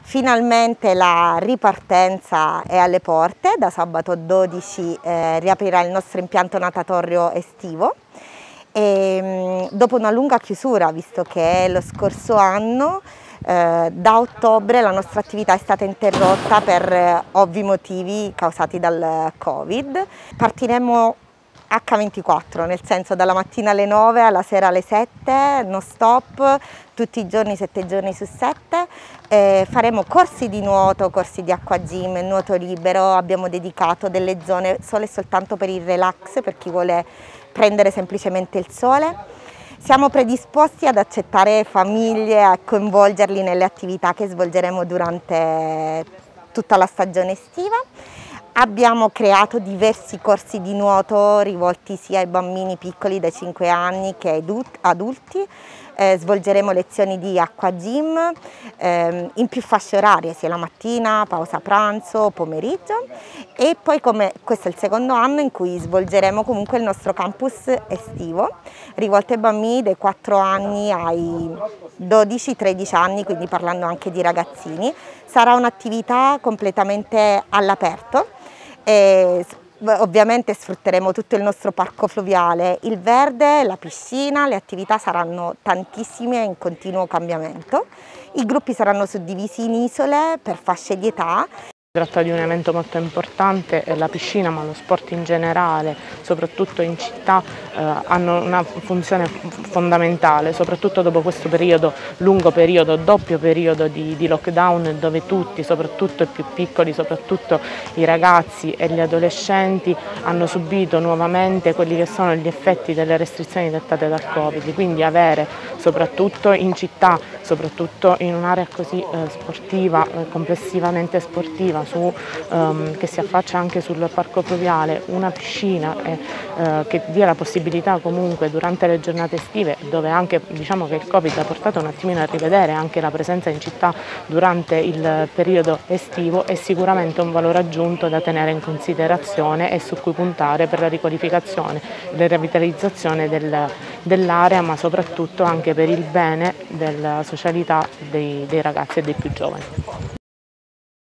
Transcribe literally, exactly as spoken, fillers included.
Finalmente la ripartenza è alle porte, da sabato dodici eh, riaprirà il nostro impianto natatorio estivo e mh, dopo una lunga chiusura, visto che lo scorso anno eh, da ottobre la nostra attività è stata interrotta per eh, ovvi motivi causati dal Covid, partiremo acca ventiquattro, nel senso dalla mattina alle nove alla sera alle sette, non stop, tutti i giorni, sette giorni su sette. Eh, faremo corsi di nuoto, corsi di acqua gym, nuoto libero, abbiamo dedicato delle zone solo e soltanto per il relax, per chi vuole prendere semplicemente il sole. Siamo predisposti ad accettare famiglie, a coinvolgerli nelle attività che svolgeremo durante tutta la stagione estiva. Abbiamo creato diversi corsi di nuoto rivolti sia ai bambini piccoli dai cinque anni che ai adulti. Eh, svolgeremo lezioni di acqua gym eh, in più fasce orarie, sia la mattina, pausa pranzo, pomeriggio, e poi come questo è il secondo anno in cui svolgeremo comunque il nostro campus estivo rivolto ai bambini dai quattro anni ai dodici tredici anni, quindi parlando anche di ragazzini. Sarà un'attività completamente all'aperto. E ovviamente sfrutteremo tutto il nostro parco fluviale, il verde, la piscina, le attività saranno tantissime e in continuo cambiamento. I gruppi saranno suddivisi in isole per fasce di età. Si tratta di un evento molto importante, la piscina ma lo sport in generale, soprattutto in città, eh, hanno una funzione fondamentale, soprattutto dopo questo periodo, lungo periodo, doppio periodo di, di lockdown, dove tutti, soprattutto i più piccoli, soprattutto i ragazzi e gli adolescenti, hanno subito nuovamente quelli che sono gli effetti delle restrizioni dettate dal Covid, quindi avere soprattutto in città, soprattutto in un'area così eh, sportiva, eh, complessivamente sportiva, Su, um, che si affaccia anche sul parco fluviale, una piscina eh, eh, che dia la possibilità comunque durante le giornate estive, dove anche diciamo che il Covid ha portato un attimino a rivedere anche la presenza in città durante il periodo estivo, è sicuramente un valore aggiunto da tenere in considerazione e su cui puntare per la riqualificazione e la rivitalizzazione del, dell'area, ma soprattutto anche per il bene della socialità dei, dei ragazzi e dei più giovani.